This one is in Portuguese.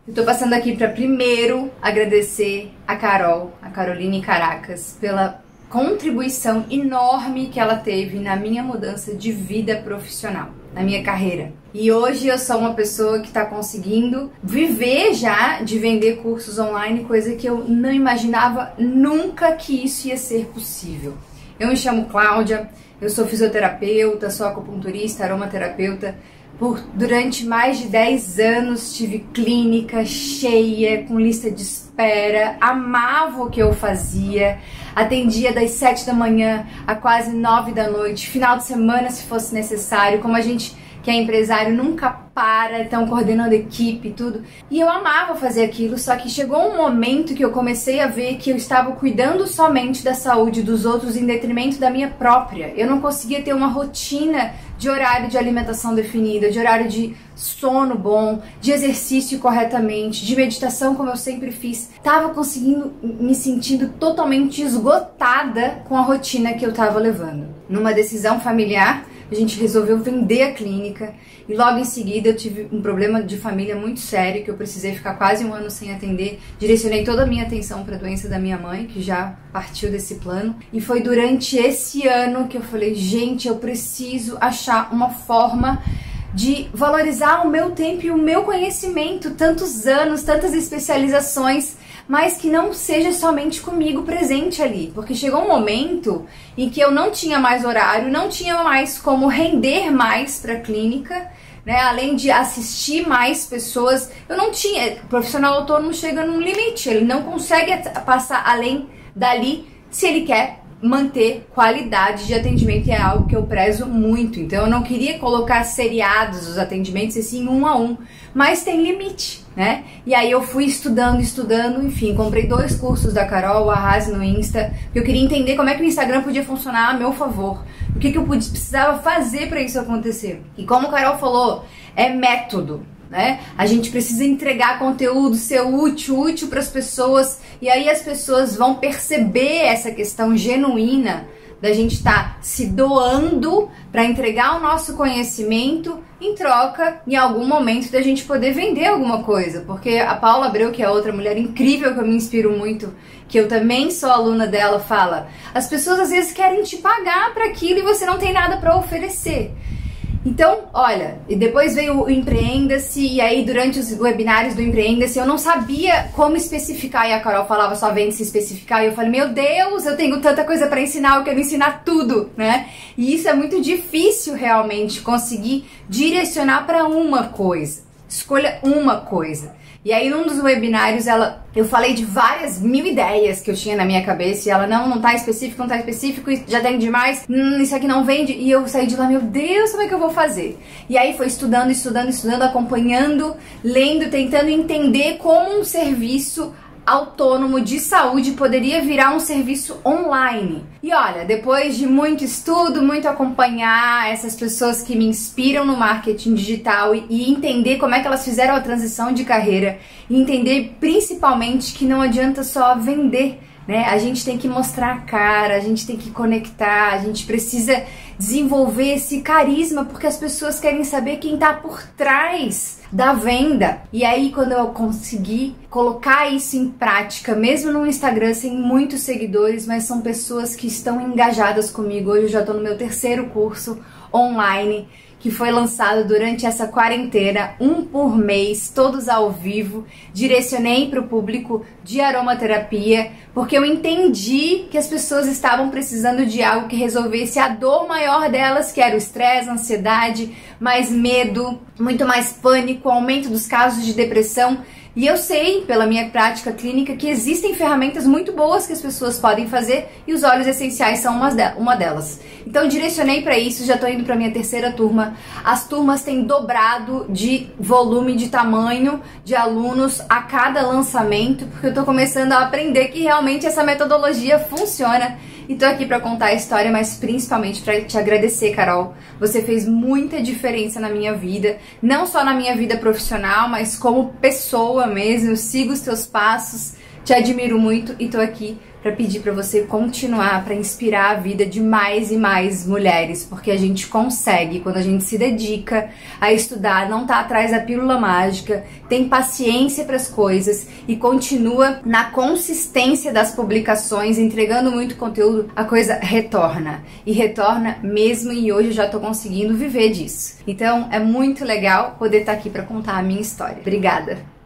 Eu tô passando aqui para primeiro agradecer a Carol, a Caroline Caracas, pela contribuição enorme que ela teve na minha mudança de vida profissional, na minha carreira. E hoje eu sou uma pessoa que está conseguindo viver já de vender cursos online, coisa que eu não imaginava nunca que isso ia ser possível. Eu me chamo Cláudia, eu sou fisioterapeuta, sou acupunturista, aromaterapeuta. Durante mais de 10 anos tive clínica cheia, com lista de espera, amava o que eu fazia, atendia das 7 da manhã a quase 9 da noite, final de semana se fosse necessário, como a gente que é empresário nunca para, estão coordenando equipe e tudo. E eu amava fazer aquilo, só que chegou um momento que eu comecei a ver que eu estava cuidando somente da saúde dos outros em detrimento da minha própria. Eu não conseguia ter uma rotina de horário de alimentação definida, de horário de sono bom, de exercício corretamente, de meditação como eu sempre fiz. Tava conseguindo me sentindo totalmente esgotada com a rotina que eu tava levando. Numa decisão familiar, a gente resolveu vender a clínica e logo em seguida eu tive um problema de família muito sério que eu precisei ficar quase um ano sem atender. Direcionei toda a minha atenção para a doença da minha mãe, que já partiu desse plano. E foi durante esse ano que eu falei, gente, eu preciso achar uma forma de valorizar o meu tempo e o meu conhecimento, tantos anos, tantas especializações, mas que não seja somente comigo presente ali, porque chegou um momento em que eu não tinha mais horário, não tinha mais como render mais para a clínica, né? Além de assistir mais pessoas, eu não tinha. O profissional autônomo chega num limite, ele não consegue passar além dali se ele quer manter qualidade de atendimento, e é algo que eu prezo muito. Então eu não queria colocar seriados os atendimentos assim um a um, mas tem limite, né? E aí eu fui estudando, enfim, comprei 2 cursos da Carol, o Arrase no Insta, porque eu queria entender como é que o Instagram podia funcionar a meu favor, o que eu precisava fazer para isso acontecer. E como a Carol falou, é método, né? A gente precisa entregar conteúdo, ser útil para as pessoas, e aí as pessoas vão perceber essa questão genuína da gente estar se doando para entregar o nosso conhecimento em troca, em algum momento, da gente poder vender alguma coisa. Porque a Paula Abreu, que é outra mulher incrível que eu me inspiro muito, que eu também sou aluna dela, fala: as pessoas às vezes querem te pagar para aquilo e você não tem nada para oferecer. Então, olha, e depois veio o Empreenda-se, e aí durante os webinários do Empreenda-se eu não sabia como especificar, e a Carol falava só vende-se especificar, e eu falei, meu Deus, eu tenho tanta coisa para ensinar, eu quero ensinar tudo, né? E isso é muito difícil realmente, conseguir direcionar para uma coisa, escolha uma coisa. E aí num dos webinários eu falei de várias mil ideias que eu tinha na minha cabeça, e ela, não tá específico, já tem demais, isso aqui não vende, e eu saí de lá, meu Deus, como é que eu vou fazer? E aí foi estudando, acompanhando, lendo, tentando entender como um serviço autônomo de saúde poderia virar um serviço online. E olha, depois de muito estudo, muito acompanhar essas pessoas que me inspiram no marketing digital e entender como é que elas fizeram a transição de carreira, e entender principalmente que não adianta só vender, né? A gente tem que mostrar a cara, a gente tem que conectar, a gente precisa desenvolver esse carisma, porque as pessoas querem saber quem tá por trás da venda. E aí quando eu consegui colocar isso em prática, mesmo no Instagram sem muitos seguidores, mas são pessoas que estão engajadas comigo. Hoje eu já tô no meu 3º curso online, que foi lançado durante essa quarentena, 1 por mês, todos ao vivo. Direcionei para o público de aromaterapia, porque eu entendi que as pessoas estavam precisando de algo que resolvesse a dor maior delas, que era o estresse, a ansiedade, mais medo, muito mais pânico, aumento dos casos de depressão. E eu sei, pela minha prática clínica, que existem ferramentas muito boas que as pessoas podem fazer, e os óleos essenciais são uma delas. Então direcionei para isso, já estou indo para minha 3ª turma. As turmas têm dobrado de volume, de tamanho de alunos a cada lançamento, porque eu estou começando a aprender que realmente essa metodologia funciona. E tô aqui para contar a história, mas principalmente para te agradecer, Carol. Você fez muita diferença na minha vida, não só na minha vida profissional, mas como pessoa mesmo. Eu sigo os teus passos, te admiro muito e tô aqui para pedir para você continuar, para inspirar a vida de mais e mais mulheres, porque a gente consegue quando a gente se dedica a estudar, não tá atrás da pílula mágica, tem paciência para as coisas e continua na consistência das publicações, entregando muito conteúdo, a coisa retorna. E retorna mesmo, e hoje eu já tô conseguindo viver disso. Então é muito legal poder estar aqui para contar a minha história. Obrigada!